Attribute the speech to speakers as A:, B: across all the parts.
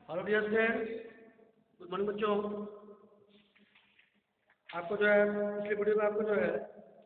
A: Hello dear friends, good morning बच्चों। आपको जो है पिछले वीडियो में आपको जो है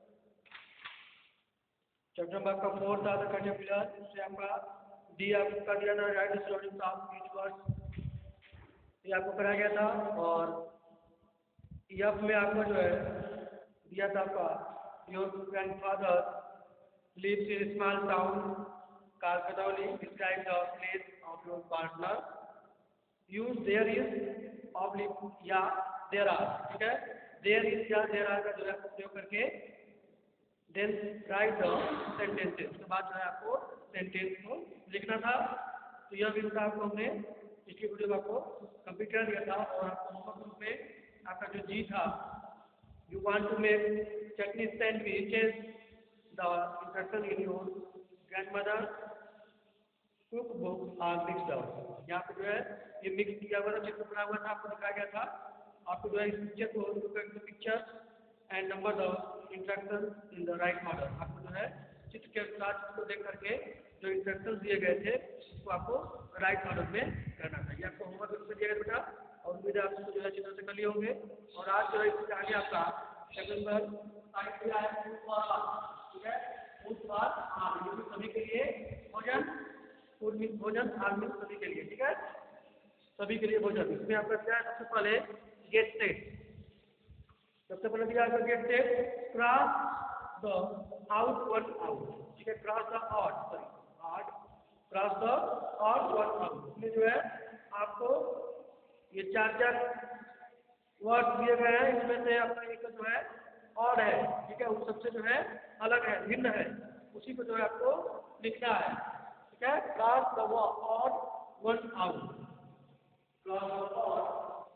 A: चैप्टर नंबर आपका 4 था द कैटरपिलर, उससे आपका डी आपका दिया था right storing of each word, ये आपको कराया गया था। और एफ में आपका जो है दिया था आपका your grandfather lives in small town Karkatauli, describe the place of your partner, use there is oblique या देयर आर। ठीक है, देयर इज या देयर आर का जो है उपयोग करके देन राइट द सेंटेंसेस, उसके बाद जो है आपको सेंटेंस को लिखना था। तो यह भी आपको हमने पिछली वीडियो में आपको कंप्लीट कर दिया था। और आपको होमवर्क ग्रुप में आपका जो जी था, you want to make chutney sandwiches, the instruction in your grandmother cook book are mixed out. यहाँ पे जो है ये मिक्स किया हुआ था, चित्र बना हुआ था, आपको दिखाया गया था। आपको जो है इस पिक्चर को look at the picture and number the instruction in the right order. आपको जो है चित्र के अनुसार चित्र को देख करके जो इंस्ट्रक्शन दिए गए थे उसको आपको राइट ऑर्डर में करना था। ये आपको होमवर्क में दिया गया बेटा, और उम्मीद है आप इसको जो है चित्र से कर लिए होंगे। और आज जो है इससे आगे आपका चैप्टर नंबर 5 दिया है फूड फॉर ऑल। ठीक है, फूड फॉर ऑल ये भी सभी के लिए भोजन, फूड मीन भोजन, ऑल मीन सभी के लिए। ठीक है, सभी के लिए भोजन। इसमें आपका क्या है, सबसे पहले गेट सेट। सबसे पहले दिया आपका get set cross the out one out. ठीक है, cross the out, sorry out, cross the out one out. इसमें जो है आपको ये चार वर्ड दिए गए हैं, इसमें से आपका एक जो है ऑड है। ठीक है, उन सबसे जो है अलग है, भिन्न है, उसी को जो है आपको लिखना है। ठीक है, cross the odd one out, cross the odd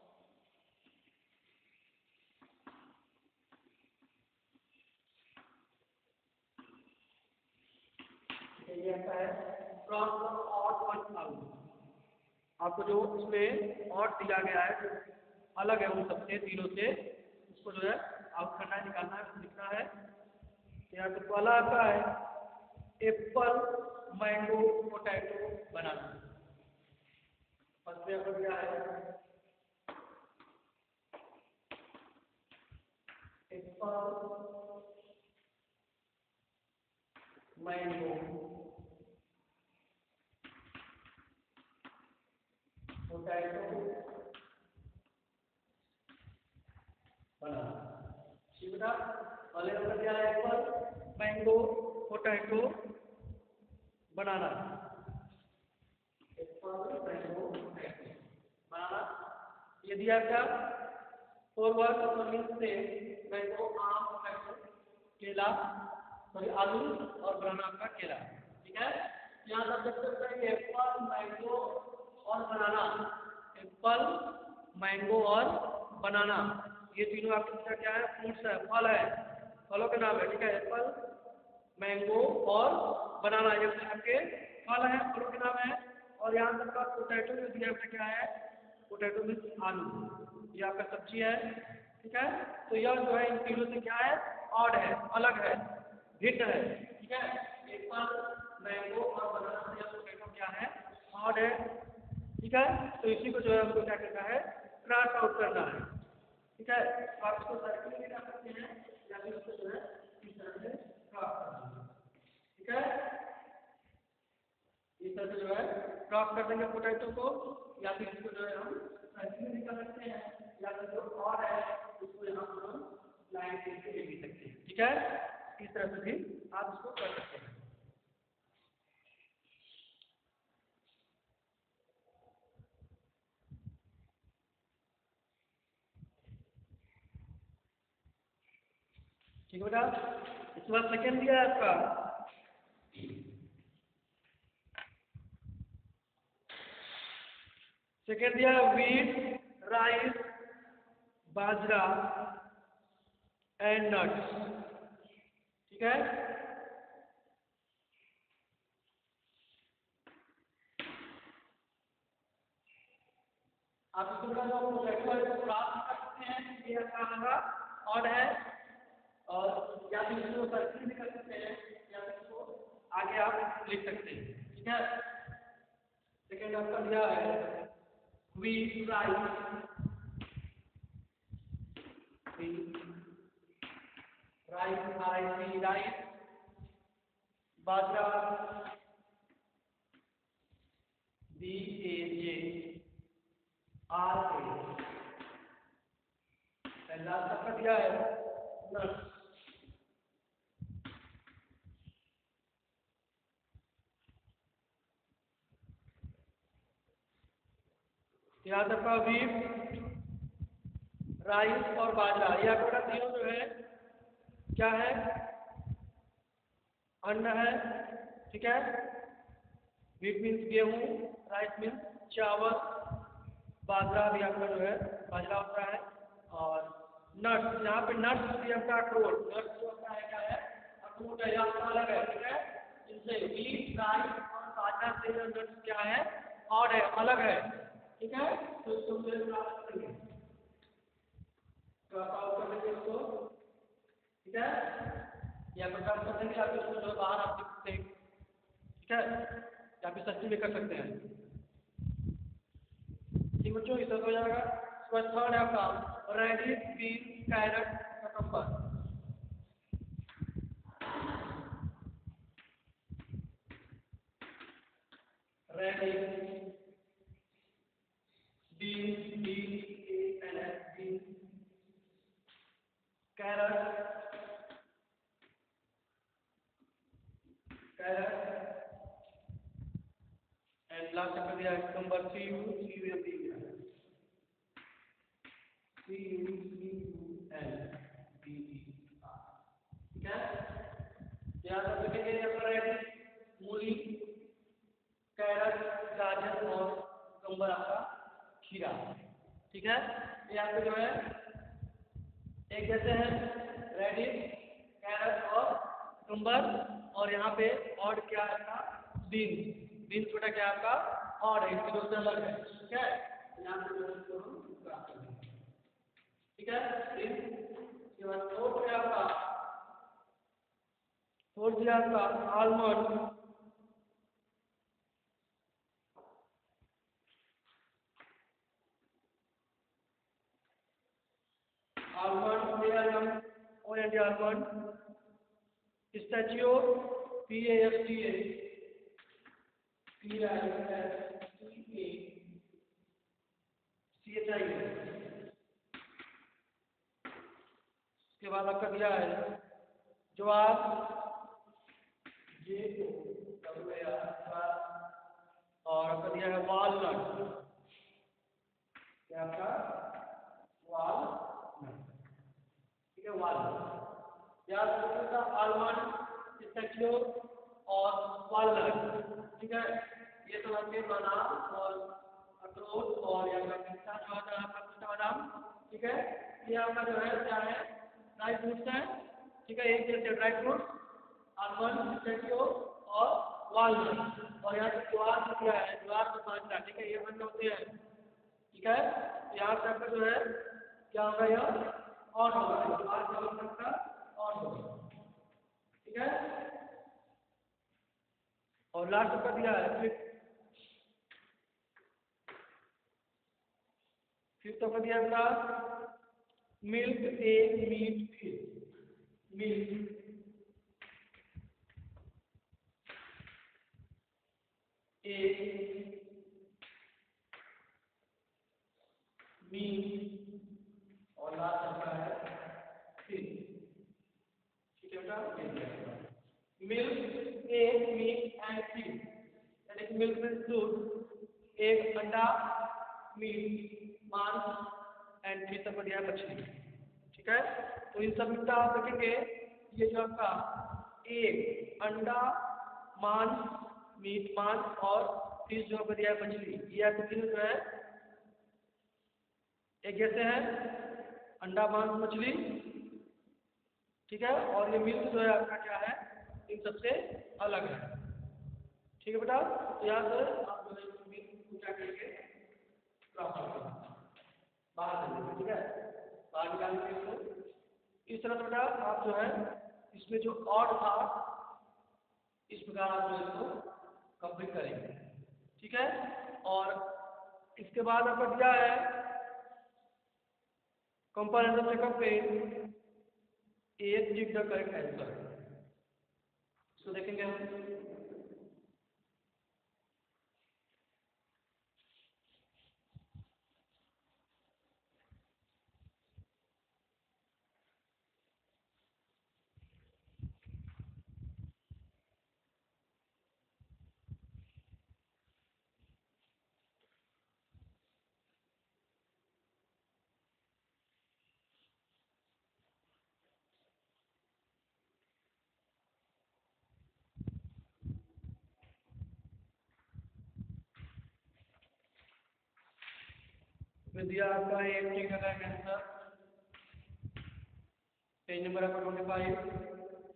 A: ये आता है cross the odd one out. आपको जो इसमें ऑड दिया गया है, जो अलग है उन सबसे तीनों से, उसको जो है आउट करना है, निकालना है, लिखना है। यहाँ पे पहला आता है apple mango potato banana. First में आपका क्या है एप्पल मैंगो पोटैटो बनाना। ठीक बेटा, पहले आपका क्या है apple mango potato banana. Apple mango potato banana, ये दिया क्या फॉरवर्ड मीन्स से मैंगो आम पोटैटो केला, सॉरी आलू, और बनाना आपका केला। ठीक है, यहाँ पर देख सकते हैं एप्पल मैंगो और बनाना, एप्पल मैंगो और बनाना, ये तीनों आपके क्या है, फ्रूट्स है, फल है, फलों के नाम है। ठीक है, एप्पल मैंगो और बनाना ये आपके फल है, फलों के नाम है। और यहाँ तक का पोटैटो जो दिया आपका क्या है, पोटैटो मीन्स आलू, ये आपका सब्जी है। ठीक है, तो यह जो है इन तीनों से क्या है, ऑड है, अलग है, भिन्न है। ठीक है, एप्पल मैंगो और बनाना से यह पोटैटो क्या है, ऑड है। ठीक है, तो इसी को जो है हमको क्या करना है, क्रॉस आउट करना है। ठीक है, तो आप इसको सर्किल में कर सकते हैं या फिर इसको जो है इस तरह से क्रॉस कर देंगे। ठीक है, इस तरह से जो है क्रॉस कर देंगे पोटैटो को, या फिर इसको जो है हम सर्किल में कर सकते हैं, या फिर जो और है उसको यहाँ पर हम लाइन करके ले भी सकते हैं। ठीक है, इस तरह से भी आप इसको कर सकते हैं। ठीक है बेटा, इसके बाद सेकेंड दिया है आपका सेकेंड दिया wheat rice bajra and nuts. ठीक है, आप इसको जो पोटैटो है इसको क्रॉस कर सकते हैं, ये आपका होगा ऑड है, और या फिर इसको सर्किल भी कर सकते हैं, या फिर इसको आगे आप लिख सकते हैं। ठीक है, सेकेंड आपका दिया है wheat, rice, wheat, rice, rice, बाजरा, BAJRA, पहला तक दिया है नट्स। यहाँ तक का व्हीट, राइस और बाजरा, ये आपका तीनों जो है क्या है, अन्न है। ठीक है, व्हीट मीन्स गेहूं, राइस मीन्स चावल, बाजरा भी आपका जो है बाजरा होता है। और नट्स, यहाँ पे नट्स भी आपका अखरोट, नट्स जो होता है क्या है, अखरोट है, यहाँ पर अलग है। ठीक है, इनसे व्हीट, राइस और बाजरा से जो नट्स क्या है, और है, अलग है। ठीक है, तो इसको मेरे प्राप्त करेंगे, तो आप आउट कर देंगे उसको। ठीक है, या पर प्राप्त कर देंगे, आप इसको जो बाहर आप लिख सकते हैं। ठीक है, या फिर सस्ती में कर सकते हैं। ठीक बच्चों, इस तरह हो जाएगा। उसके बाद थर्ड है आपका radish, bean, carrot, cucumber. Radish, bean, BANS, bean, carrot, and last में दिया है ककम्बर, CUCUMB, ठीक है, यहाँ पर लिखेंगे रेडिश, मूली, कैरेट, गाजर और ककम्बर आपका खीरा। ठीक है, ये आपके जो है एक जैसे हैं, रेडिश, कैरेट और ककम्बर, और यहाँ पे और क्या है आपका बीन्स, बीन्स छोटा क्या है आपका और है, इसके दो से अलग है। ठीक है, यहाँ पे जो इसको हम प्राप्त कर देंगे। ठीक है, इसके बाद फोर्थ है आपका, फोर्थ है आपका almond, almond, almond, pistachio, PASTA, इसके बाद आपका दिया है ज्वार, और आपका दिया है वालनट, क्या आपका वालनट। ठीक है, वालनट याद रखिएगा, आलमंड, पिस्ताचियो और वालनट। ठीक है, ये तो आपके बादाम और अखरोट और यहाँ पिस्ता जो होता है आपका पिस्ता बादाम। ठीक है, ये आपका जो है क्या है, ड्राई फ्रूट्स है। ठीक है, एक जैसे ड्राई फ्रूट्स, आलमंड, पिस्ताचियो और वालनट। और यहाँ पे ज्वार जो दिया है, ज्वार तो बाजरा। ठीक है, ये अन्न होते हैं। ठीक है, यहाँ पे आपका जो है क्या होगा, यह और होगा, ज्वार का और होगा। ठीक है, और लास्ट का दिया है फिर तो दिया था milk, egg, meat, fish, milk, egg, meat और लास्ट आता है फिश। ठीक है बेटा, milk, egg, meat and fish, यानी कि मिल्क मीन्स दूध, एग अंडा, मीट मांस एंड फिश सब दिया है मछली। ठीक है, तो इन सब में आप देखेंगे, ये जो आपका एग, अंडा, मांस, मीट मांस और फिश जो आपको दिया है मछली, ये आपके तीनों जो है एक जैसे हैं, अंडा, मांस, मछली। ठीक है, और ये मिल्क जो है आपका क्या है, इन सबसे अलग है। ठीक है बेटा, तो यहाँ से आप जो है मिल्क को क्या करेंगे, बाहर निकालेंगे। ठीक है, बाहर निकालेंगे इसको इस तरह से बेटा। आप जो है इसमें जो और था, इस प्रकार आप जो इसको कंप्लीट करेंगे। ठीक है, और इसके बाद आपका दिया है कंपैरिजन चेकअप पे एक टिक द करेक्ट आंसर। इसको देखेंगे हम। इसमें दिया आपका एक tick the correct answer. Page number आपका 25।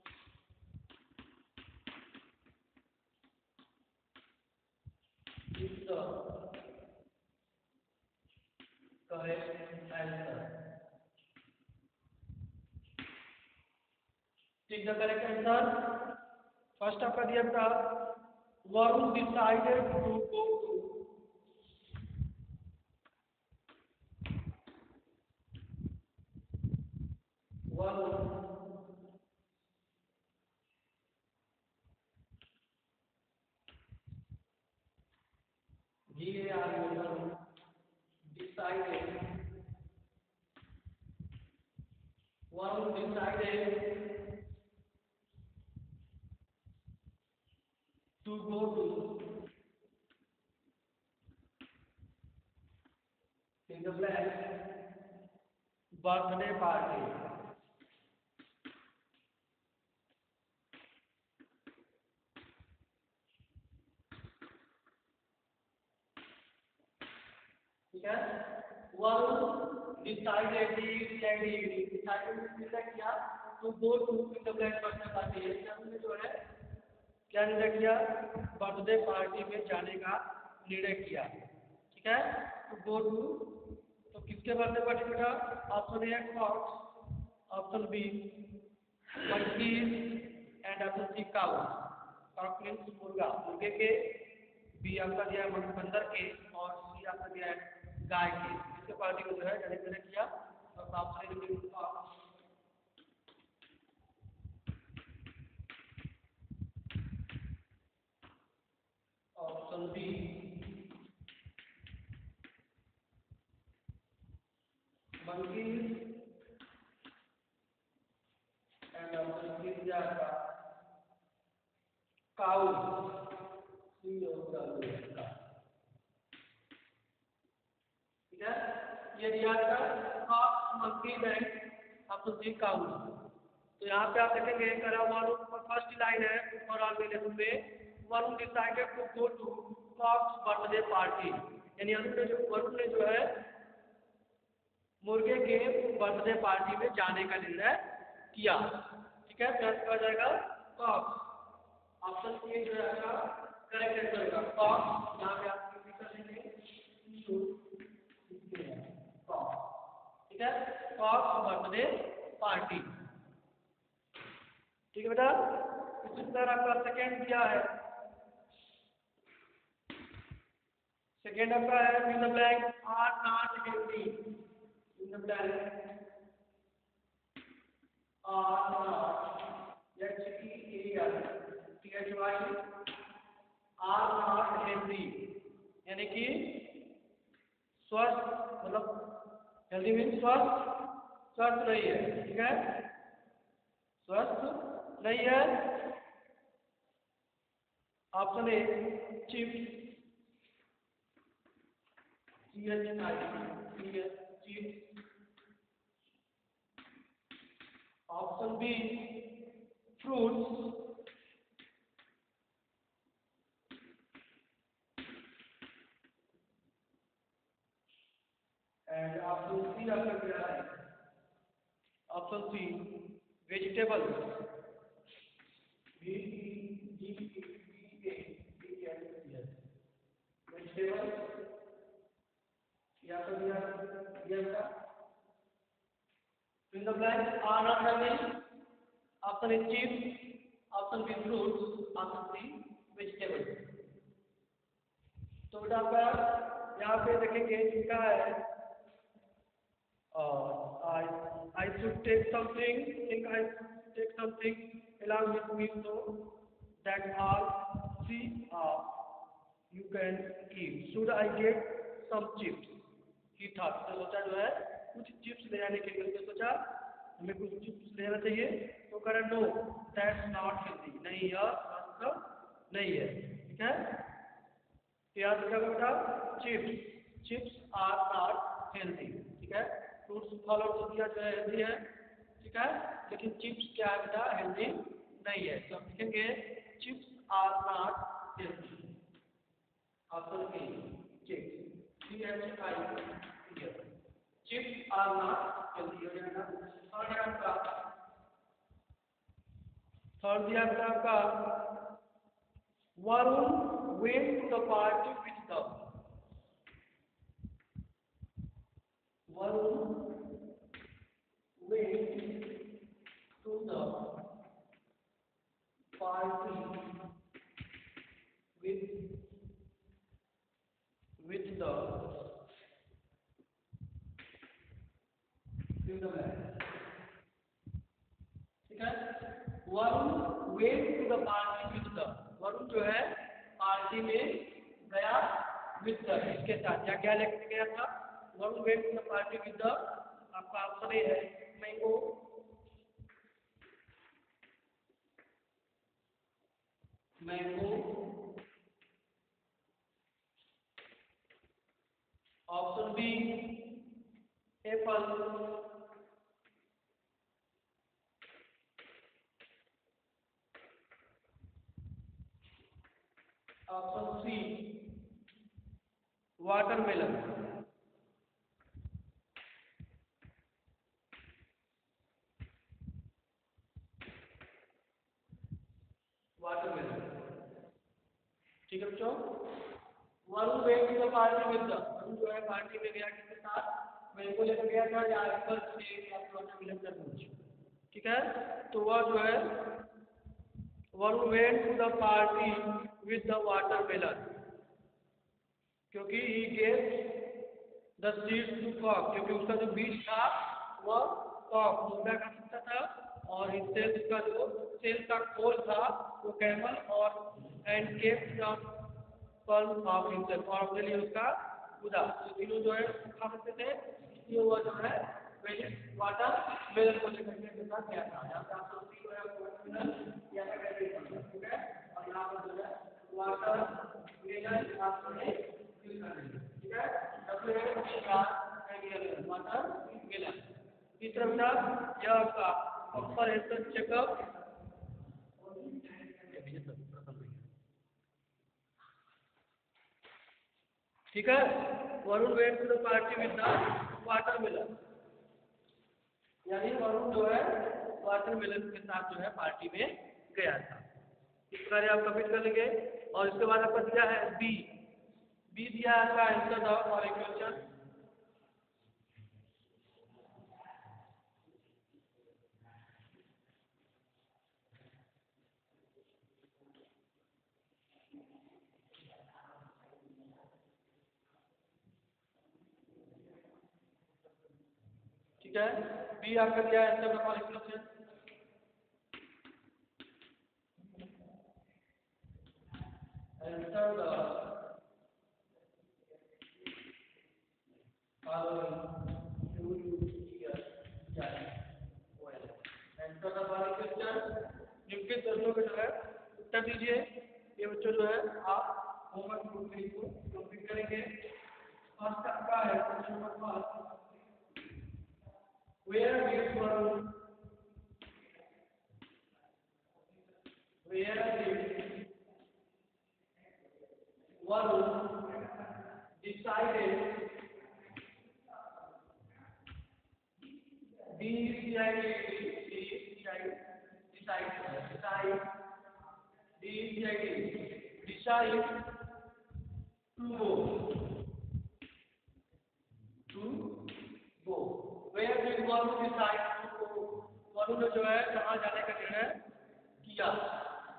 A: Correct answer. Tick the correct answer. First आपका दिया था Varun decided to go to. Varun decided Varun decided to go to in the blank birthday party। ठीक है। वरुण डिसाइडेड किया तो go to in the blank birthday party है। हमने जो है क्या निर्णय किया, बर्थडे पार्टी में जाने का निर्णय किया। ठीक है। तो गो टू, तो किसके बर्थडे पार्टी बेटा? Option A cocks, option B monkeys and option C cow. Cock means मुर्गा, मुर्गे के। बी आपका दिया है बंदर के, और सी आपका दिया है गाय के। इसके पार्टी को जो है जाने के लिए किया। और option A option B monkeys and option C दिया आपका काउ। ठीक है। ये दिया था cocks, monkeys and option C cow. तो यहाँ पे आप देखेंगे करा वरुण, फर्स्ट लाइन है ओवरऑल रिलेशन में, Varun decided to go to cocks birthday party. यानी वरुण ने जो है मुर्गे के बर्थडे पार्टी में जाने का निर्णय किया। ठीक है। तो क्या जाएगा कॉक्स। ऑप्शन ए जो है आपका करेक्ट आंसर होगा कॉक्स। यहाँ पे आप कर लेंगे कॉक्स। ठीक है। Cocks birthday party. ठीक है बेटा। इसी तरह आपका सेकेंड दिया है। सेकेंड आपका है fill the blank are not healthy. Fill the blank are not HEALTHY are not healthy, यानी कि स्वस्थ, मतलब हेल्दी मीन्स स्वस्थ नहीं है। ठीक है। स्वस्थ नहीं है। Option A chips, chips. Option B fruits, and option C आपका क्या है? Option C vegetables, vegetables. या तो दिया fill the blank are not healthy. Option A chips, option B fruits, option C vegetables. तो बेटा आपका यहाँ पे देखेंगे लिखा है I should take something, think I should take something along with me so that all three you can eat. Should I get some chips? He thought. तो सोचा जो है कुछ चिप्स ले जाने के लिए उसने सोचा हमें कुछ चिप्स ले जाना चाहिए तो कह रहा नो दैट्स नॉट हेल्दी नहीं यह स्वास्थ्य नहीं है ठीक है याद रखा बेटा चिप्स आर नॉट हेल्दी ठीक है फ्रूट्स फल और सब्जियां जो है हेल्दी है ठीक है लेकिन चिप्स क्या है बेटा हेल्दी नहीं है तो हम लिखेंगे chips are not healthy option A chips chips are not healthy हो जाएगा थर्ड दिया बेटा आपका Varun went to the party with the Varun went to the party with the ठीक है Varun went to the party with the Varun जो है party में गया विद द इसके साथ क्या क्या लेके गया था Varun went to the party with the आपका ऑप्शन ए है mango option B apple option C watermelon ठीक है बच्चों Varun went to the party with the Varun जो है पार्टी में गया किसके साथ मैंगो लेकर गया था या एप्पल सेब या वाटरमेलन तरबूज ठीक है तो वह जो है Varun went to the party with the watermelon क्योंकि he gave the seeds to cock क्योंकि उसका जो बीज था वह कॉक मुर्गा खा सकता था और सेल्स का जो सेल्स का खोल था वो कैमल और and kept the pulp of himself और अपने लिए उसका गुदा तो तीनों जो है खा सकते थे इसलिए वह जो है वाटरमेलन को लेकर के साथ गया था यहाँ पे आप सोचती हो वाटरमेलन या कैसे ठीक है और यहाँ पर जो है वाटरमेलन आपको ठीक है वाटरमेलन तीसरा बेटा यह आपका कंपैरिजन चेकअप ठीक है Varun went to the party with the watermelon यानी वरुण जो है वाटरमेलन के साथ जो है पार्टी में गया था इस प्रकार आप कंप्लीट कर लेंगे और इसके बाद आपका दिया है बी दिया है आपका आंसर था और एक क्वेश्चन ठीक है बी आपका दिया है आंसर और एक क्वेश्चन आंसर निम्नलिखित प्रश्नों का जो है उत्तर दीजिए ये बच्चों जो है आप होमवर्क ग्रुप में इसको कंप्लीट करेंगे फर्स्ट आपका है question number 1 where did Varun decided decide to go where did Varun decide to go Varun जो है कहाँ जाने का निर्णय किया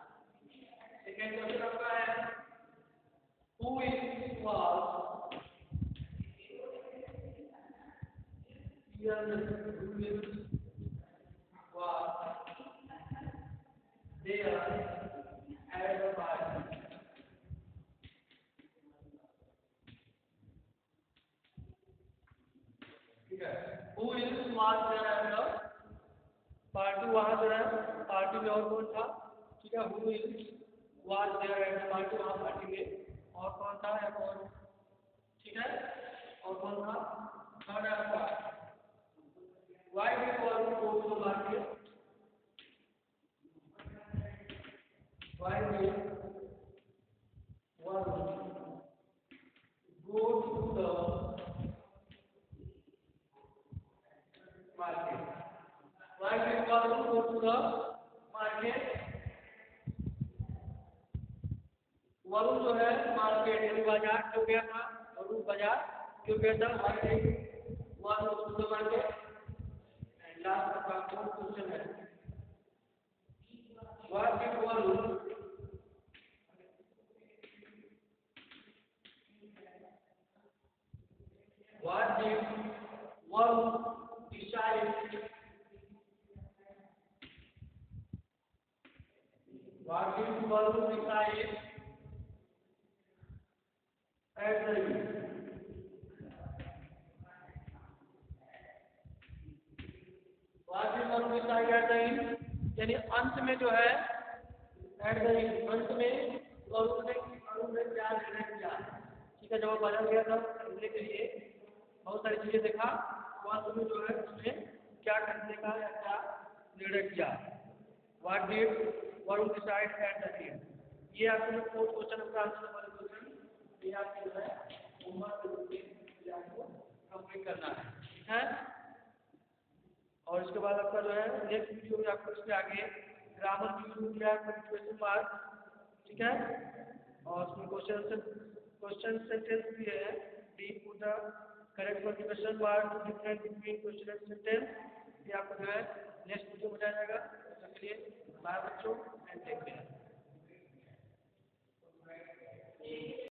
A: सेकंड क्वेश्चन आपका है who is was पार्टी वहाँ जो है पार्टी में और कौन था, ठीक है, who is was there at the party, वहाँ पार्टी में और कौन था या कौन, ठीक है, और कौन था, थर्ड आपका why did Varun go to the market, why did Varun go to the market, why did Varun go to the market, Varun जो है मार्केट यानी बाजार क्यों गया था, वरुण बाजार क्यों गया था, why did Varun go to the market, and last का क्वेश्चन है what did Varun what did Varun decide, what did Varun decide at the end, what did Varun decide at the end, यानी अंत में जो है eight the and अंत में वरुण ने क्या निर्णय किया, ठीक है, जब वो बाजार गया था खरीदने के लिए बहुत सारी चीजें देखा, अंत में जो है उसने क्या खरीदने का या क्या निर्णय किया, what did Varun decide at the end, ये आपको जो फोर्थ क्वेश्चन का आंसर वाला क्वेश्चन ये आपको जो है होमवर्क के रूप में आपको कंप्लीट करना है, ठीक है, और इसके बाद आपका जो है नेक्स्ट वीडियो में आपको इसके आगे ग्रामर की यूज किया क्वेश्चन मार्क, ठीक है, और उसमें क्वेश्चन सेंटेंस भी है, डी put the correct question mark to different between question and sentence, ये आपको जो है नेक्स्ट वीडियो में बताया जाएगा, इसके लिए बाय बच्चों एंड टेक केयर।